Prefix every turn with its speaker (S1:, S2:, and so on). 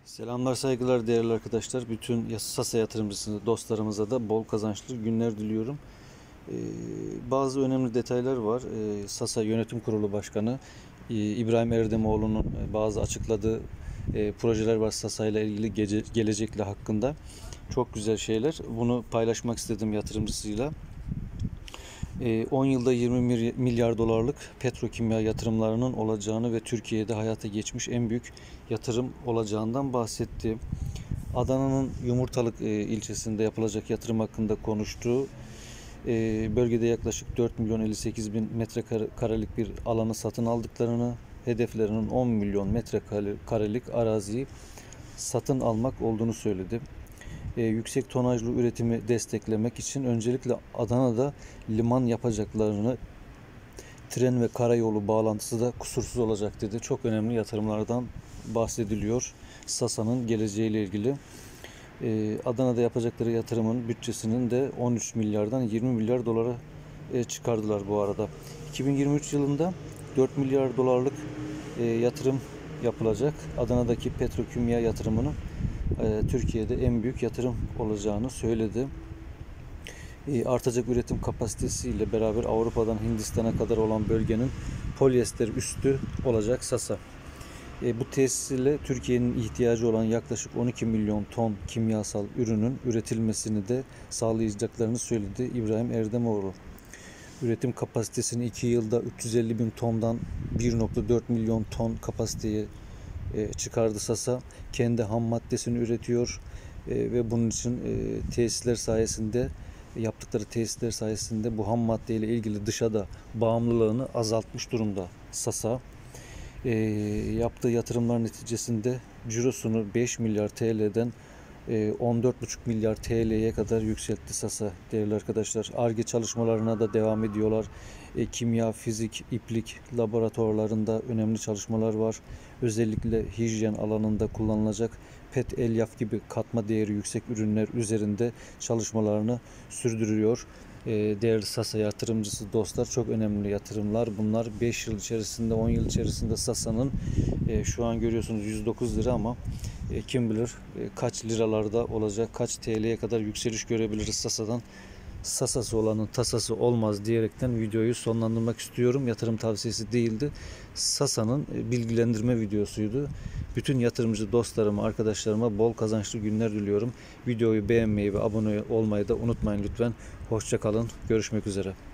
S1: Selamlar, saygılar değerli arkadaşlar. Bütün Sasa yatırımcısı dostlarımıza da bol kazançlı günler diliyorum. Bazı önemli detaylar var. Sasa Yönetim Kurulu Başkanı İbrahim Erdemoğlu'nun bazı açıkladığı projeler var Sasa ile ilgili gelecekle hakkında. Çok güzel şeyler. Bunu paylaşmak istedim yatırımcısıyla. 10 yılda 20 milyar dolarlık petrokimya yatırımlarının olacağını ve Türkiye'de hayata geçmiş en büyük yatırım olacağından bahsetti. Adana'nın Yumurtalık ilçesinde yapılacak yatırım hakkında konuştu. Bölgede yaklaşık 4 milyon 58 bin metrekarelik bir alanı satın aldıklarını, hedeflerinin 10 milyon metrekarelik araziyi satın almak olduğunu söyledi. Yüksek tonajlı üretimi desteklemek için öncelikle Adana'da liman yapacaklarını, tren ve karayolu bağlantısı da kusursuz olacak dedi. Çok önemli yatırımlardan bahsediliyor Sasa'nın geleceğiyle ilgili. Adana'da yapacakları yatırımın bütçesinin de 13 milyardan 20 milyar dolara çıkardılar bu arada. 2023 yılında 4 milyar dolarlık yatırım yapılacak. Adana'daki petrokimya yatırımının Türkiye'de en büyük yatırım olacağını söyledi. Artacak üretim kapasitesiyle beraber Avrupa'dan Hindistan'a kadar olan bölgenin polyester üstü olacak Sasa. Bu tesis ile Türkiye'nin ihtiyacı olan yaklaşık 12 milyon ton kimyasal ürünün üretilmesini de sağlayacaklarını söyledi İbrahim Erdemoğlu. Üretim kapasitesini 2 yılda 350 bin tondan 1,4 milyon ton kapasiteye çıkardı Sasa. Kendi ham maddesini üretiyor ve bunun için yaptıkları tesisler sayesinde bu ham maddeyle ilgili dışa da bağımlılığını azaltmış durumda Sasa. Yaptığı yatırımlar neticesinde cirosunu 5 milyar TL'den 14,5 milyar TL'ye kadar yükseltti Sasa değerli arkadaşlar. Ar-Ge çalışmalarına da devam ediyorlar. Kimya, fizik, iplik laboratuvarlarında önemli çalışmalar var. Özellikle hijyen alanında kullanılacak PET, elyaf gibi katma değeri yüksek ürünler üzerinde çalışmalarını sürdürüyor. Değerli Sasa yatırımcısı dostlar, çok önemli yatırımlar bunlar. 5 yıl içerisinde, 10 yıl içerisinde Sasa'nın şu an görüyorsunuz 109 lira ama kim bilir kaç liralarda olacak, kaç TL'ye kadar yükseliş görebiliriz Sasa'dan. Sasası olanın tasası olmaz diyerekten videoyu sonlandırmak istiyorum. Yatırım tavsiyesi değildi. Sasa'nın bilgilendirme videosuydu. Bütün yatırımcı dostlarıma, arkadaşlarıma bol kazançlı günler diliyorum. Videoyu beğenmeyi ve abone olmayı da unutmayın lütfen. Hoşça kalın. Görüşmek üzere.